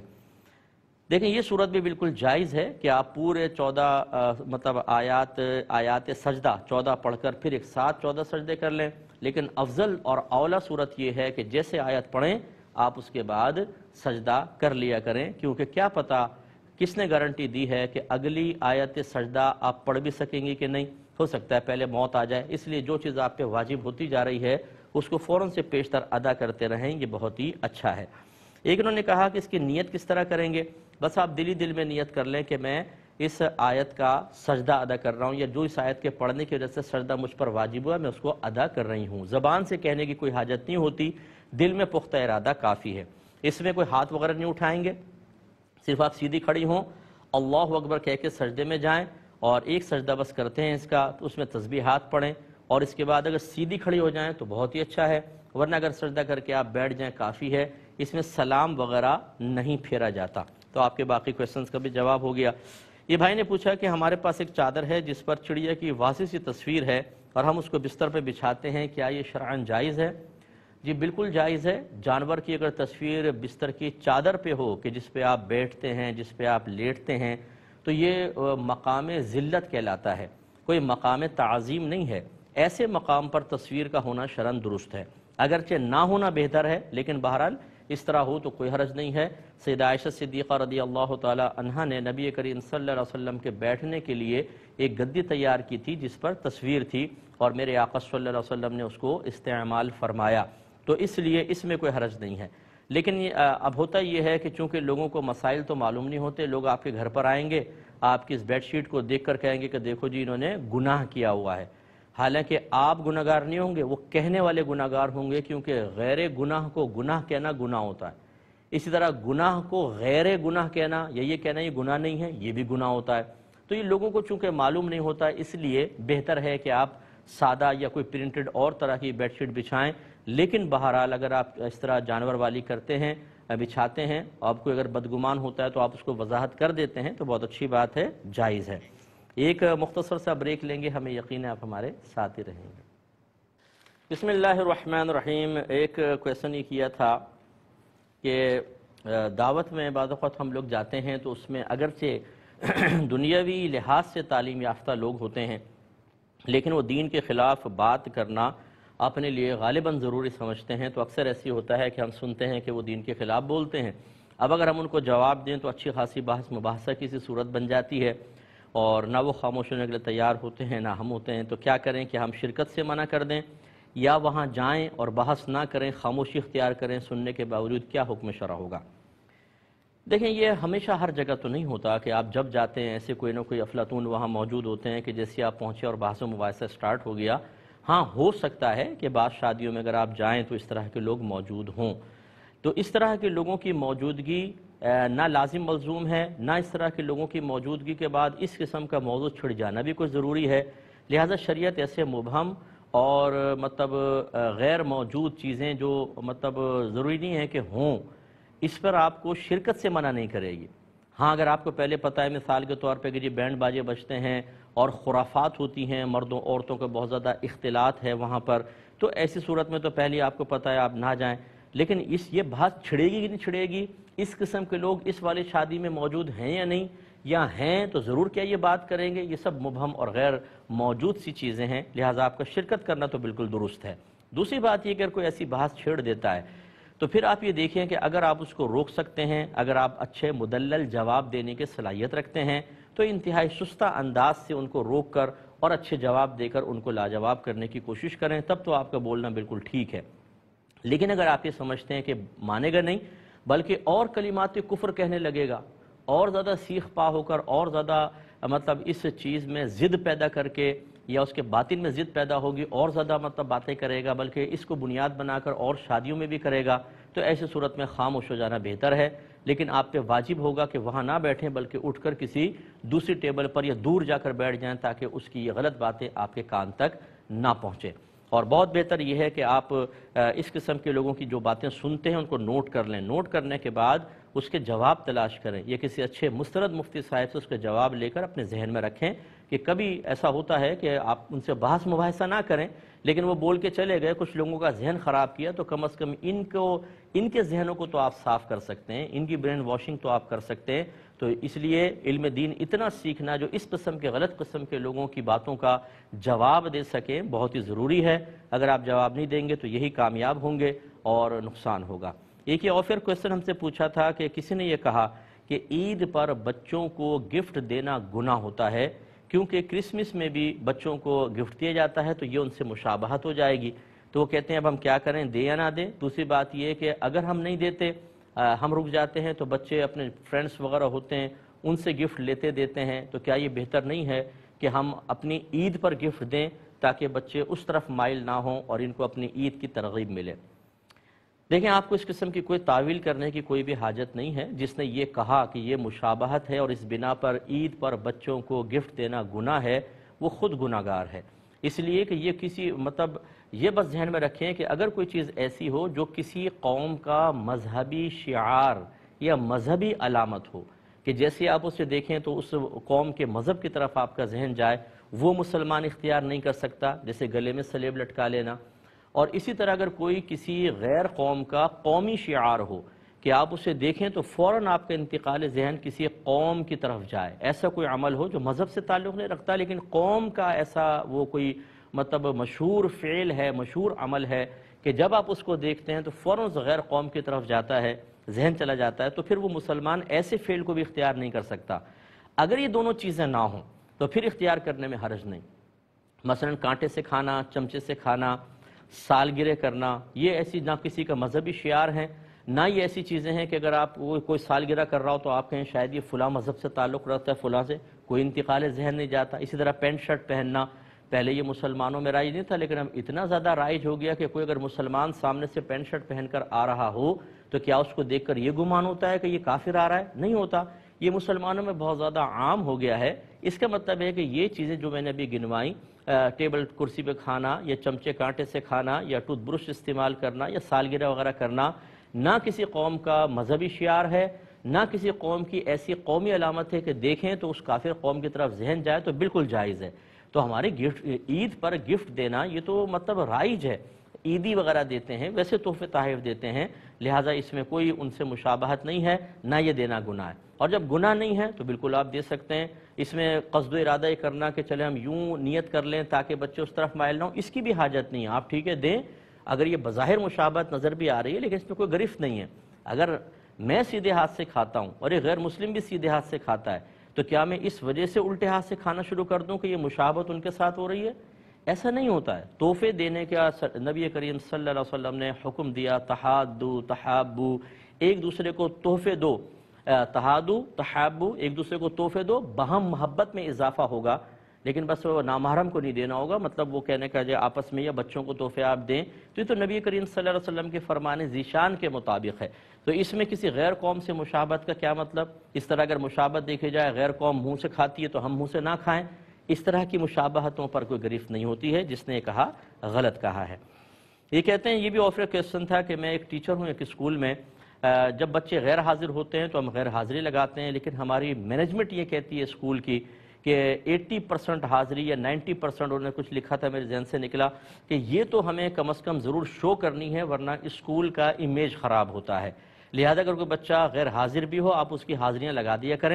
دیکھیں یہ صورت بھی بالکل جائز ہے کہ آپ پورے چودہ مطلب آیات آیات سجدہ چودہ پڑھ کر پھر ایک ساتھ چودہ سجدے کر لیں، لیکن افضل اور اولا صورت یہ ہے کہ جیسے آیت پڑھیں آپ اس کے بعد سجدہ کر لیا کریں، کیونکہ کیا پتہ کس نے گارنٹی دی ہے کہ اگلی آیت سجدہ آپ پڑھ بھی سکیں گی کہ نہیں، ہو سکتا ہے پہلے موت آ جائے، اس لیے جو چیز آپ پہ واجب ہوتی جا رہی ہے اس کو فوراً سے پیشتر ادا کرتے رہیں، یہ بہت ہی اچھا ہے۔ ایک انہوں نے کہا کہ اس کی نیت کس طرح کریں گے؟ بس آپ دلی دل میں نیت کر لیں کہ میں اس آیت کا سجدہ ادا کر رہا ہوں، یا جو اس آیت کے پڑھنے کی وجہ سے سجدہ مجھ پر واجب ہوا میں اس کو ادا کر رہی ہوں۔ زبان سے کہنے کی کوئی حاجت نہیں ہوتی، دل میں پختہ ارادہ کافی ہے، اس میں کوئی ہاتھ وغیرہ نہیں اٹھائیں گے، صرف آپ سیدھی کھڑی ہوں اللہ اکبر کہہ کے سجدے میں جائیں اور ایک سجدہ بس کرتے ہیں اس کا، تو اس میں تسبیحات پڑھیں اور اس کے بعد اگر سیدھی کھڑی ہو جائیں تو بہت ہی اچھا ہے، ورنہ اگر سجدہ کر کے آپ بیٹھ جائیں کافی ہے، اس میں سلام وغیرہ نہیں پھیرا جاتا۔ تو آپ کے باقی کویسچنز کا بھی جواب ہو گیا۔ یہ بھائی نے پوچھا کہ ہمارے پاس ایک چادر ہے جس پر چڑیا کی واضح سی تصویر ہے اور ہم اس کو بستر پہ بچھاتے ہیں، کیا یہ شرعاً جائز ہے؟ جی بالکل جائز ہے، جانور کی اگر تصویر بستر کی چادر پہ ہو کہ جس پہ آپ بیٹھتے ہیں، جس پہ آپ لیٹتے ہیں، تو یہ مقام ذلت کہلاتا ہے، کوئی مقام تعظیم نہیں ہے، ایسے مقام پر تصویر کا ہونا شرعاً درست ہے، اگرچہ نہ ہونا بہتر ہے لیکن بہرحال اس طرح ہو تو کوئی حرج نہیں ہے۔ سیدہ عائشہ صدیقہ رضی اللہ تعالی عنہا نے نبی کریم صلی اللہ علیہ وسلم کے بیٹھنے کے لیے ایک گدی تیار کی تھی جس پر تصویر تھی، اور میرے آقا صلی اللہ علیہ وسلم نے اس کو استعمال فرمایا، تو اس لیے اس میں کوئی حرج نہیں ہے۔ لیکن اب ہوتا یہ ہے کہ چونکہ لوگوں کو مسائل تو معلوم نہیں ہوتے، لوگ آپ کے گھر پر آئیں گے، آپ کی اس بیڈ شیٹ کو دیکھ کر کہیں گے کہ دیکھو جی انہوں نے گناہ کیا ہوا ہے، حالانکہ آپ گناہگار نہیں ہوں گے، وہ کہنے والے گناہگار ہوں گے، کیونکہ غیر گناہ کو گناہ کہنا گناہ ہوتا ہے، اسی طرح گناہ کو غیر گناہ کہنا یا یہ کہنا یہ گناہ نہیں ہے یہ بھی گناہ ہوتا ہے۔ تو یہ لوگوں کو چونکہ معلوم نہیں ہوتا، اس لیے بہتر ہے کہ آپ سادہ یا کوئی پرنٹڈ اور طرح کی بیڈ شیٹ بچھائیں، لیکن بہرحال اگر آپ اس طرح جانور والی کرتے ہیں، بچھاتے ہیں، آپ کو اگر بدگمان ہوتا ہے تو آپ اس کو وضاحت کر دیتے ہیں تو بہت اچھی بات ہے، جائز ہے۔ ایک مختصر سا بریک لیں گے، ہمیں یقین ہے آپ ہمارے ساتھ ہی رہیں گے۔ بسم اللہ الرحمن الرحیم۔ ایک کویسچن یہ کیا تھا کہ دعوت میں بعض اوقات ہم لوگ جاتے ہیں تو اس میں اگرچہ دنیاوی لحاظ سے تعلیم یافتہ لوگ ہوتے ہیں لیکن وہ دین کے خلاف بات کرنا اپنے لیے غالباً ضروری سمجھتے ہیں، تو اکثر ایسی ہوتا ہے کہ ہم سنتے ہیں کہ وہ دین کے خلاف بولتے ہیں، اب اگر ہم ان کو جواب دیں تو اچھی خاصی بحث مباحثہ کی سی صورت بن جاتی ہے اور نہ وہ خاموش ہونے کے لیے تیار ہوتے ہیں نہ ہم ہوتے ہیں، تو کیا کریں کہ ہم شرکت سے منع کر دیں یا وہاں جائیں اور بحث نہ کریں، خاموشی اختیار کریں، سننے کے باوجود کیا حکم شرع ہوگا؟ دیکھیں یہ ہمیشہ ہر جگہ تو نہیں ہوتا کہ آپ جب جاتے ہیں ایسے کوئی نہ کوئی افلاطون وہاں موجود ہوتے ہیں کہ جیسے آپ پہنچے اور بحث و مباحثہ سٹارٹ ہو گیا۔ ہاں ہو سکتا ہے کہ بعض شادیوں میں اگر آپ جائیں تو اس طرح کے لوگ موجود ہوں، تو اس طرح کے لوگوں کی موجودگی نہ لازم ملزوم ہے، نہ اس طرح کے لوگوں کی موجودگی کے بعد اس قسم کا موضوع چھڑ جانا بھی کوئی ضروری ہے، لہذا شریعت ایسے مبہم اور مطلب غیر موجود چیزیں جو مطلب ضروری نہیں ہے کہ ہوں، اس پر آپ کو شرکت سے منع نہیں کرے گی۔ ہاں اگر آپ کو پہلے پتہ ہے مثال کے طور پہ کہ جی بینڈ باجے بجتے ہیں اور خرافات ہوتی ہیں، مردوں عورتوں کا بہت زیادہ اختلاط ہے وہاں پر، تو ایسی صورت میں تو پہلے آپ کو پتہ ہے آپ نہ جائیں، لیکن اس یہ بات چھڑے گی کہ نہیں چھڑے گی، اس قسم کے لوگ اس والی شادی میں موجود ہیں یا نہیں، یا ہیں تو ضرور کیا یہ بات کریں گے؟ یہ سب مبہم اور غیر موجود سی چیزیں ہیں، لہٰذا آپ کا شرکت کرنا تو بالکل درست ہے۔ دوسری بات یہ کہ اگر کوئی ایسی بحث چھیڑ دیتا ہے تو پھر آپ یہ دیکھیں کہ اگر آپ اس کو روک سکتے ہیں، اگر آپ اچھے مدلل جواب دینے کی صلاحیت رکھتے ہیں تو انتہائی سستہ انداز سے ان کو روک کر اور اچھے جواب دے کر ان کو لاجواب کرنے کی کوشش کریں، تب تو آپ کا بولنا بالکل ٹھیک ہے۔ لیکن اگر آپ یہ سمجھتے ہیں کہ مانے گا نہیں بلکہ اور کلمات کفر کہنے لگے گا، اور زیادہ سیخ پا ہو کر اور زیادہ مطلب اس چیز میں ضد پیدا کر کے یا اس کے باطن میں ضد پیدا ہوگی اور زیادہ مطلب باتیں کرے گا، بلکہ اس کو بنیاد بنا کر اور شادیوں میں بھی کرے گا، تو ایسی صورت میں خاموش ہو جانا بہتر ہے۔ لیکن آپ پہ واجب ہوگا کہ وہاں نہ بیٹھیں بلکہ اٹھ کر کسی دوسری ٹیبل پر یا دور جا کر بیٹھ جائیں تاکہ اس کی یہ غلط باتیں آپ کے کان تک نہ پہنچیں۔ اور بہت بہتر یہ ہے کہ آپ اس قسم کے لوگوں کی جو باتیں سنتے ہیں ان کو نوٹ کر لیں، نوٹ کرنے کے بعد اس کے جواب تلاش کریں، یہ کسی اچھے مستند مفتی صاحب سے اس کے جواب لے کر اپنے ذہن میں رکھیں کہ کبھی ایسا ہوتا ہے کہ آپ ان سے بحث مباحثہ نہ کریں لیکن وہ بول کے چلے گئے، کچھ لوگوں کا ذہن خراب کیا، تو کم از کم ان کو ان کے ذہنوں کو تو آپ صاف کر سکتے ہیں، ان کی برین واشنگ تو آپ کر سکتے ہیں۔ تو اس لیے علم دین اتنا سیکھنا جو اس قسم کے غلط قسم کے لوگوں کی باتوں کا جواب دے سکیں بہت ہی ضروری ہے۔ اگر آپ جواب نہیں دیں گے تو یہی کامیاب ہوں گے اور نقصان ہوگا۔ ایک یہ اور پھر کویسچن ہم سے پوچھا تھا کہ کسی نے یہ کہا کہ عید پر بچوں کو گفٹ دینا گناہ ہوتا ہے کیونکہ کرسمس میں بھی بچوں کو گفٹ دیا جاتا ہے تو یہ ان سے مشابہت ہو جائے گی، تو وہ کہتے ہیں اب ہم کیا کریں، دیں یا نہ دیں؟ دوسری بات یہ کہ اگر ہم نہیں دیتے، ہم رک جاتے ہیں تو بچے اپنے فرینڈس وغیرہ ہوتے ہیں ان سے گفٹ لیتے دیتے ہیں، تو کیا یہ بہتر نہیں ہے کہ ہم اپنی عید پر گفٹ دیں تاکہ بچے اس طرف مائل نہ ہوں اور ان کو اپنی عید کی ترغیب ملے؟ دیکھیں، آپ کو اس قسم کی کوئی تعویل کرنے کی کوئی بھی حاجت نہیں ہے۔ جس نے یہ کہا کہ یہ مشابہت ہے اور اس بنا پر عید پر بچوں کو گفٹ دینا گناہ ہے، وہ خود گناہ گار ہے، اس لیے کہ یہ کسی مطلب یہ بس ذہن میں رکھیں کہ اگر کوئی چیز ایسی ہو جو کسی قوم کا مذہبی شعار یا مذہبی علامت ہو کہ جیسے آپ اسے دیکھیں تو اس قوم کے مذہب کی طرف آپ کا ذہن جائے، وہ مسلمان اختیار نہیں کر سکتا، جیسے گلے میں سلیب لٹکا لینا۔ اور اسی طرح اگر کوئی کسی غیر قوم کا قومی شعار ہو کہ آپ اسے دیکھیں تو فوراً آپ کا انتقال ذہن کسی قوم کی طرف جائے، ایسا کوئی عمل ہو جو مذہب سے تعلق نہیں رکھتا لیکن قوم کا ایسا وہ کوئی مطلب مشہور فعل ہے، مشہور عمل ہے کہ جب آپ اس کو دیکھتے ہیں تو فوراً غیر قوم کی طرف جاتا ہے، ذہن چلا جاتا ہے، تو پھر وہ مسلمان ایسے فعل کو بھی اختیار نہیں کر سکتا۔ اگر یہ دونوں چیزیں نہ ہوں تو پھر اختیار کرنے میں حرج نہیں۔ مثلا کانٹے سے کھانا، چمچے سے کھانا، سالگرہ کرنا، یہ ایسی نہ کسی کا مذہبی شعار ہیں، نہ یہ ایسی چیزیں ہیں کہ اگر آپ کوئی سالگرہ کر رہا ہو تو آپ کہیں شاید یہ فلاں مذہب سے تعلق رکھتا ہے، فلاں سے، کوئی انتقال ذہن نہیں جاتا۔ اسی طرح پینٹ شرٹ پہننا، پہلے یہ مسلمانوں میں رائج نہیں تھا لیکن اب اتنا زیادہ رائج ہو گیا کہ کوئی اگر مسلمان سامنے سے پینٹ شرٹ پہن کر آ رہا ہو تو کیا اس کو دیکھ کر یہ گمان ہوتا ہے کہ یہ کافر آ رہا ہے؟ نہیں ہوتا، یہ مسلمانوں میں بہت زیادہ عام ہو گیا ہے۔ اس کا مطلب ہے کہ یہ چیزیں جو میں نے ابھی گنوائیں، ٹیبل کرسی پہ کھانا یا چمچے کانٹے سے کھانا یا ٹوتھ برش استعمال کرنا یا سالگرہ وغیرہ کرنا، نہ کسی قوم کا مذہبی شعار ہے، نہ کسی قوم کی ایسی قومی علامت ہے کہ دیکھیں تو اس کافر قوم کی طرف ذہن جائے، تو بالکل جائز ہے۔ تو ہمارے گفٹ عید پر گفٹ دینا یہ تو مطلب رائج ہے، عیدی وغیرہ دیتے ہیں، ویسے تحفے تحائف دیتے ہیں، لہٰذا اس میں کوئی ان سے مشابہت نہیں ہے، نہ یہ دینا گناہ ہے۔ اور جب گناہ نہیں ہے تو بالکل آپ دے سکتے ہیں۔ اس میں قصد و ارادہ یہ کرنا کہ چلے ہم یوں نیت کر لیں تاکہ بچے اس طرف مائل نہ ہوں، اس کی بھی حاجت نہیں ہے، آپ ٹھیک ہے دیں۔ اگر یہ بظاہر مشابہت نظر بھی آ رہی ہے لیکن اس میں کوئی گرفت نہیں ہے۔ اگر میں سیدھے ہاتھ سے کھاتا ہوں اور ایک غیر مسلم بھی سیدھے ہاتھ سے کھاتا ہے تو کیا میں اس وجہ سے الٹے ہاتھ سے کھانا شروع کر دوں کہ یہ مشابہت ان کے ساتھ ہو رہی ہے؟ ایسا نہیں ہوتا ہے۔ تحفے دینے کا نبی کریم صلی اللہ علیہ وسلم نے حکم دیا، تحادو تحابو، ایک دوسرے کو تحفے دو، تحادو تحابو، ایک دوسرے کو تحفے دو، باہم محبت میں اضافہ ہوگا، لیکن بس وہ نامحرم کو نہیں دینا ہوگا، مطلب وہ کہنے کا جو آپس میں یا بچوں کو تحفے آپ دیں، تو یہ تو نبی کریم صلی اللہ علیہ وسلم کے فرمان ذیشان کے مطابق ہے۔ تو اس میں کسی غیر قوم سے مشابہت کا کیا مطلب؟ اس طرح اگر مشابہت دیکھی جائے غیر قوم منہ سے کھاتی ہے تو ہم منہ سے نہ کھائیں، اس طرح کی مشابہتوں پر کوئی گرفت نہیں ہوتی ہے۔ جس نے یہ کہا غلط کہا ہے۔ یہ کہتے ہیں یہ بھی آفر کویسچن تھا کہ میں ایک ٹیچر ہوں ایک اسکول میں، جب بچے غیر حاضر ہوتے ہیں تو ہم غیر حاضری لگاتے ہیں، لیکن ہماری مینجمنٹ یہ کہتی ہے اسکول کی کہ ایٹی پرسنٹ حاضری یا نائنٹی پرسنٹ، انہوں نے کچھ لکھا تھا میرے ذہن سے نکلا کہ یہ تو ہمیں کم از کم ضرور شو کرنی ہے ورنہ اسکول کا امیج خراب ہوتا ہے، لہذا اگر کوئی بچہ غیر حاضر بھی ہو آپ اس کی حاضریاں لگا دیا کریں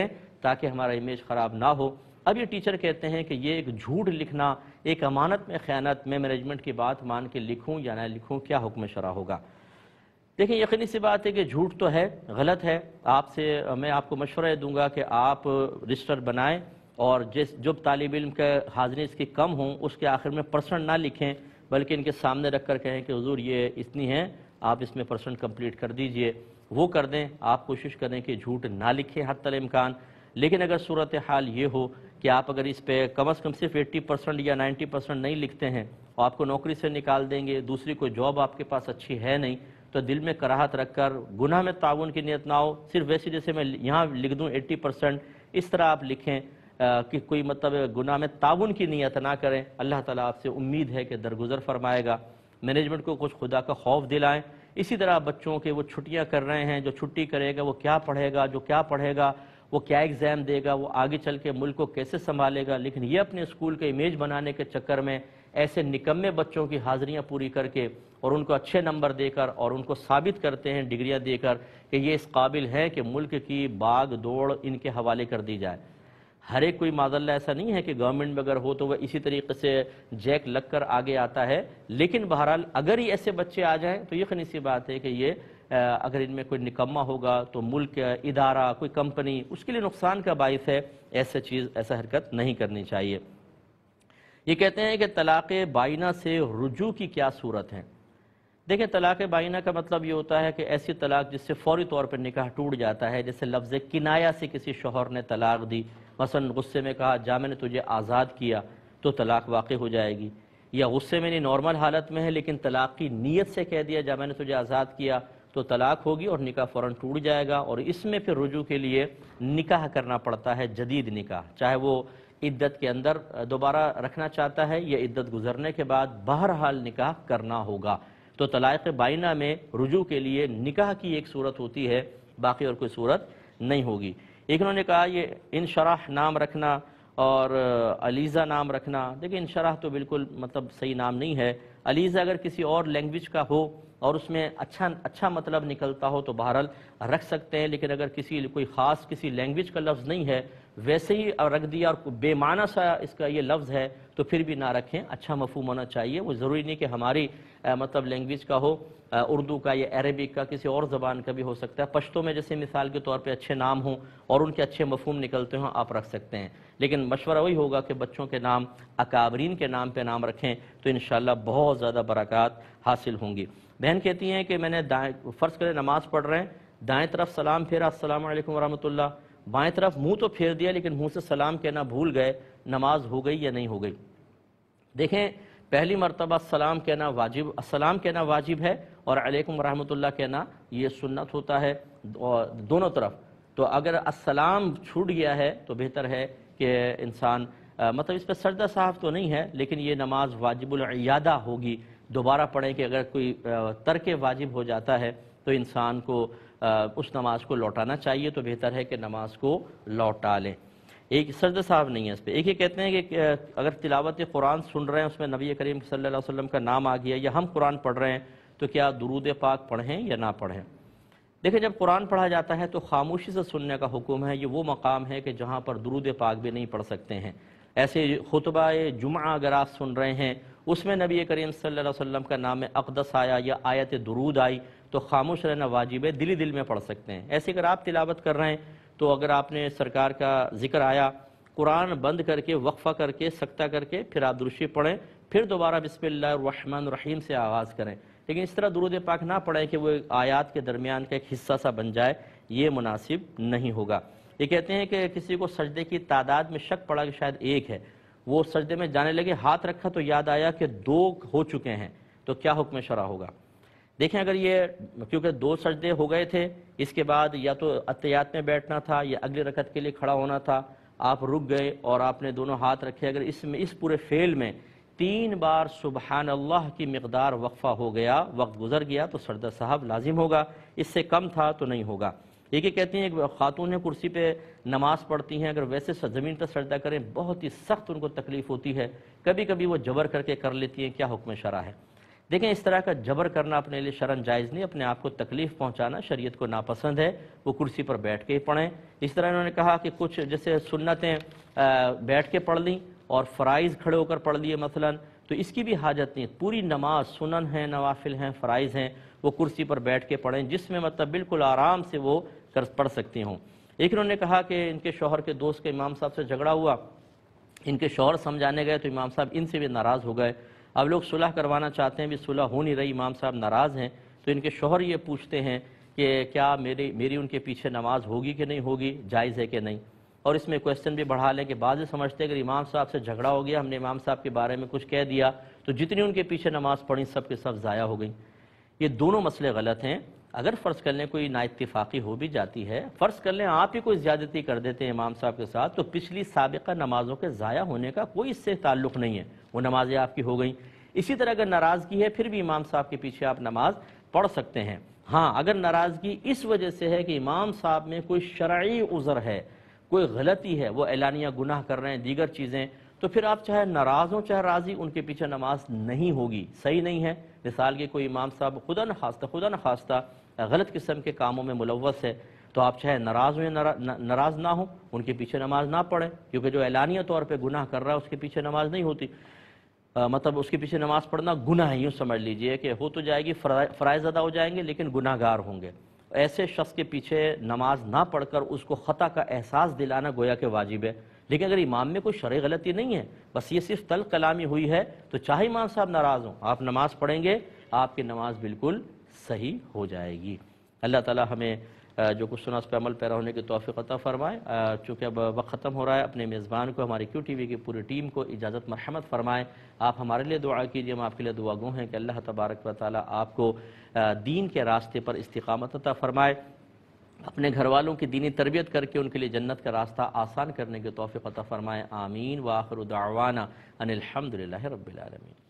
تاکہ ہمارا امیج خراب نہ ہو۔ اب یہ ٹیچر کہتے ہیں کہ یہ ایک جھوٹ لکھنا، ایک امانت میں خیانت، میں مینجمنٹ کی بات مان کے لکھوں یا نہ لکھوں، کیا حکم شرع ہوگا؟ دیکھیں یقینی سی بات ہے کہ جھوٹ تو ہے، غلط ہے۔ آپ سے میں آپ کو مشورہ دوں گا کہ آپ رجسٹر بنائیں اور جس جو طالب علم کے حاضری اس کی کم ہوں اس کے آخر میں پرسنٹ نہ لکھیں، بلکہ ان کے سامنے رکھ کر کہیں کہ حضور یہ اتنی ہیں، آپ اس میں پرسنٹ کمپلیٹ کر دیجئے، وہ کر دیں۔ آپ کوشش کریں کہ جھوٹ نہ لکھیں حتی الامکان۔ لیکن اگر صورتحال یہ ہو کہ آپ اگر اس پہ کم از کم صرف ایٹی پرسنٹ یا نائنٹی پرسنٹ نہیں لکھتے ہیں اور آپ کو نوکری سے نکال دیں گے، دوسری کوئی جاب آپ کے پاس اچھی ہے نہیں، تو دل میں کراہت رکھ کر گناہ میں تعاون کی نیت نہ ہو، صرف ویسے جیسے میں یہاں لکھ دوں ایٹی پرسنٹ، اس طرح آپ لکھیں کہ کوئی مطلب گناہ میں تعاون کی نیت نہ کریں۔ اللہ تعالیٰ آپ سے امید ہے کہ درگزر فرمائے گا۔ مینجمنٹ کو کچھ خدا کا خوف دلائیں۔ اسی طرح بچوں کے وہ چھٹیاں کر رہے ہیں، جو چھٹی کرے گا وہ کیا پڑھے گا، جو کیا پڑھے گا وہ کیا ایگزام دے گا، وہ آگے چل کے ملک کو کیسے سنبھالے گا۔ لیکن یہ اپنے اسکول کے امیج بنانے کے چکر میں ایسے نکمے بچوں کی حاضریاں پوری کر کے اور ان کو اچھے نمبر دے کر اور ان کو ثابت کرتے ہیں ڈگریاں دے کر کہ یہ اس قابل ہے کہ ملک کی باغ دوڑ ان کے حوالے کر دی جائے۔ ہر ایک کوئی معذاللہ ایسا نہیں ہے کہ گورنمنٹ میں اگر ہو تو وہ اسی طریقے سے جیک لگ کر آگے آتا ہے، لیکن بہرحال اگر یہ ایسے بچے آ جائیں تو یقینی سی بات ہے کہ یہ اگر ان میں کوئی نکمہ ہوگا تو ملک، ادارہ، کوئی کمپنی اس کے لیے نقصان کا باعث ہے۔ ایسا چیز ایسا حرکت نہیں کرنی چاہیے۔ یہ کہتے ہیں کہ طلاق بائنہ سے رجوع کی کیا صورت ہے؟ دیکھیں طلاق بائنہ کا مطلب یہ ہوتا ہے کہ ایسی طلاق جس سے فوری طور پر نکاح ٹوٹ جاتا ہے، جیسے لفظ کنایہ سے کسی شوہر نے طلاق دی، مثلا غصے میں کہا جا میں نے تجھے آزاد کیا تو طلاق واقع ہو جائے گی، یا غصے میں نہیں نارمل حالت میں ہے لیکن طلاق کی نیت سے کہہ دیا جا میں نے تجھے آزاد کیا تو طلاق ہوگی اور نکاح فوراً ٹوٹ جائے گا، اور اس میں پھر رجوع کے لیے نکاح کرنا پڑتا ہے، جدید نکاح، چاہے وہ عدت کے اندر دوبارہ رکھنا چاہتا ہے یا عدت گزرنے کے بعد، بہرحال نکاح کرنا ہوگا۔ تو طلاق بائنہ میں رجوع کے لیے نکاح کی ایک صورت ہوتی ہے، باقی اور کوئی صورت نہیں ہوگی۔ ایک انہوں نے کہا یہ انشراح نام رکھنا اور علیزہ نام رکھنا، دیکھیں انشراح تو بالکل مطلب صحیح نام نہیں ہے۔ علیزہ اگر کسی اور لینگویج کا ہو اور اس میں اچھا اچھا مطلب نکلتا ہو تو بہرحال رکھ سکتے ہیں، لیکن اگر کسی کوئی خاص کسی لینگویج کا لفظ نہیں ہے ویسے ہی رکھ دیا اور بے معنی سا اس کا یہ لفظ ہے تو پھر بھی نہ رکھیں، اچھا مفہوم ہونا چاہیے۔ وہ ضروری نہیں کہ ہماری مطلب لینگویج کا ہو، اردو کا یا عربک کا، کسی اور زبان کا بھی ہو سکتا ہے۔ پشتو میں جیسے مثال کے طور پہ اچھے نام ہوں اور ان کے اچھے مفہوم نکلتے ہوں آپ رکھ سکتے ہیں، لیکن مشورہ وہی ہوگا کہ بچوں کے نام اکابرین کے نام پہ نام رکھیں تو انشاءاللہ بہت زیادہ برکات حاصل ہوں گی۔ بہن کہتی ہیں کہ میں نے دائیں فرض کرے نماز پڑھ رہے ہیں، دائیں طرف سلام پھیرا السلام علیکم ورحمۃ اللہ، بائیں طرف منہ تو پھیر دیا لیکن منہ سے سلام کہنا بھول گئے، نماز ہو گئی یا نہیں ہو گئی؟ دیکھیں پہلی مرتبہ سلام کہنا واجب السلام کہنا واجب ہے اور علیکم ورحمۃ اللہ کہنا یہ سنت ہوتا ہے دونوں طرف۔ تو اگر السلام چھوٹ گیا ہے تو بہتر ہے کہ انسان مطلب اس پہ سجدہ صاحب تو نہیں ہے لیکن یہ نماز واجب العیادہ ہوگی، دوبارہ پڑھیں کہ اگر کوئی ترک واجب ہو جاتا ہے تو انسان کو اس نماز کو لوٹانا چاہیے، تو بہتر ہے کہ نماز کو لوٹا لیں۔ ایک سجدہ صاحب نہیں ہے اس پہ۔ ایک یہ کہتے ہیں کہ اگر تلاوت قرآن سن رہے ہیں اس میں نبی کریم صلی اللہ علیہ وسلم کا نام آ گیا یا ہم قرآن پڑھ رہے ہیں تو کیا درود پاک پڑھیں یا نہ پڑھیں؟ دیکھیں جب قرآن پڑھا جاتا ہے تو خاموشی سے سننے کا حکم ہے، یہ وہ مقام ہے کہ جہاں پر درود پاک بھی نہیں پڑھ سکتے ہیں۔ ایسے خطبہ جمعہ اگر آپ سن رہے ہیں اس میں نبی کریم صلی اللہ علیہ وسلم کا نام اقدس آیا یا آیت درود آئی تو خاموش رہنا واجب ہے، دلی دل میں پڑھ سکتے ہیں۔ ایسے اگر آپ تلاوت کر رہے ہیں تو اگر آپ نے سرکار کا ذکر آیا، قرآن بند کر کے وقفہ کر کے سکتہ کر کے پھر آپ درشی پڑھیں، پھر دوبارہ بسم اللہ الرحمن الرحیم سے آغاز کریں، لیکن اس طرح درود پاک نہ پڑھیں کہ وہ آیات کے درمیان کا ایک حصہ سا بن جائے، یہ مناسب نہیں ہوگا۔ یہ کہتے ہیں کہ کسی کو سجدے کی تعداد میں شک پڑا کہ شاید ایک ہے، وہ سجدے میں جانے لگے، ہاتھ رکھا تو یاد آیا کہ دو ہو چکے ہیں، تو کیا حکم شرع ہوگا؟ دیکھیں اگر یہ کیونکہ دو سجدے ہو گئے تھے، اس کے بعد یا تو اتحیات میں بیٹھنا تھا یا اگلی رکعت کے لیے کھڑا ہونا تھا، آپ رک گئے اور آپ نے دونوں ہاتھ رکھے، اگر اس میں اس پورے فعل میں تین بار سبحان اللہ کی مقدار وقفہ ہو گیا، وقت گزر گیا تو سجدہ صاحب لازم ہوگا، اس سے کم تھا تو نہیں ہوگا۔ یہ کہ کہتی ہیں کہ خاتون ہیں کرسی پہ نماز پڑھتی ہیں، اگر ویسے زمین پر سجدہ کریں بہت ہی سخت ان کو تکلیف ہوتی ہے، کبھی کبھی وہ جبر کر کے کر لیتی ہیں، کیا حکم شرع ہے؟ دیکھیں اس طرح کا جبر کرنا اپنے لیے شرعاً جائز نہیں، اپنے آپ کو تکلیف پہنچانا شریعت کو ناپسند ہے، وہ کرسی پر بیٹھ کے ہی پڑھیں۔ اس طرح انہوں نے کہا کہ کچھ جیسے سنتیں بیٹھ کے پڑھ لیں اور فرائض کھڑے ہو کر پڑھ لیے مثلاً، تو اس کی بھی حاجت نہیں، پوری نماز سنن ہیں، نوافل ہیں، فرائض ہیں، وہ کرسی پر بیٹھ کے پڑھیں جس میں مطلب بالکل آرام سے وہ پڑھ سکتی ہوں۔ ایک انہوں نے کہا کہ ان کے شوہر کے دوست کے امام صاحب سے جھگڑا ہوا، ان کے شوہر سمجھانے گئے تو امام صاحب ان سے بھی ناراض ہو گئے، اب لوگ صلح کروانا چاہتے ہیں، بھی صلح ہو نہیں رہی، امام صاحب ناراض ہیں، تو ان کے شوہر یہ پوچھتے ہیں کہ کیا میری میری ان کے پیچھے نماز ہوگی کہ نہیں ہوگی، جائز ہے کہ نہیں۔ اور اس میں کویسچن بھی بڑھا لیں کہ بعض سمجھتے ہیں کہ امام صاحب سے جھگڑا ہو گیا، ہم نے امام صاحب کے بارے میں کچھ کہہ دیا تو جتنی ان کے پیچھے نماز پڑھی سب کے سب ضائع ہو گئیں۔ یہ دونوں مسئلے غلط ہیں۔ اگر فرض کر لیں کوئی نااتفاقی ہو بھی جاتی ہے، فرض کر لیں آپ ہی کوئی زیادتی کر دیتے ہیں امام صاحب کے ساتھ، تو پچھلی سابقہ نمازوں کے ضائع ہونے کا کوئی اس سے تعلق نہیں ہے، وہ نمازیں آپ کی ہو گئیں۔ اسی طرح اگر ناراضگی ہے پھر بھی امام صاحب کے پیچھے آپ نماز پڑھ سکتے ہیں۔ ہاں اگر ناراضگی اس وجہ سے ہے کہ امام صاحب میں کوئی شرعی عذر ہے، کوئی غلطی ہے، وہ اعلانیہ گناہ کر رہے ہیں، دیگر چیزیں، تو پھر آپ چاہے ناراض ہوں چاہے راضی، ان کے پیچھے نماز نہیں ہوگی، صحیح نہیں ہے۔ مثال کے کوئی امام صاحب خدا نخواستہ خدا نخواستہ غلط قسم کے کاموں میں ملوث ہے، تو آپ چاہے ناراض ہوں یا ناراض نہ ہوں ان کے پیچھے نماز نہ پڑھیں، کیونکہ جو اعلانیہ طور پہ گناہ کر رہا ہے اس کے پیچھے نماز نہیں ہوتی، مطلب اس کے پیچھے نماز پڑھنا گناہ ہے، یوں سمجھ لیجئے کہ ہو تو جائے گی، فرائض ادا ہو جائیں گے لیکن گناہ گار ہوں گے۔ ایسے شخص کے پیچھے نماز نہ پڑھ کر اس کو خطا کا احساس دلانا گویا کہ واجب ہے۔ لیکن اگر امام میں کوئی شرعی غلطی نہیں ہے، بس یہ صرف تلخ کلامی ہوئی ہے، تو چاہے امام صاحب ناراض ہوں آپ نماز پڑھیں گے، آپ کی نماز بالکل صحیح ہو جائے گی۔ اللہ تعالی ہمیں جو کچھ سنا اس پہ عمل پیرا ہونے کی توفیق عطا فرمائے۔ چونکہ اب وقت ختم ہو رہا ہے، اپنے میزبان کو، ہماری کیو ٹی وی کی پوری ٹیم کو اجازت مرحمت فرمائیں۔ آپ ہمارے لیے دعا کیجیے، ہم آپ کے لیے دعا گو ہیں کہ اللہ تبارک و تعالی آپ کو دین کے راستے پر استقامت عطا فرمائے، اپنے گھر والوں کی دینی تربیت کر کے ان کے لیے جنت کا راستہ آسان کرنے کی توفیق عطا فرمائے۔ آمین۔ وآخر دعوانا ان الحمدللہ رب العالمین۔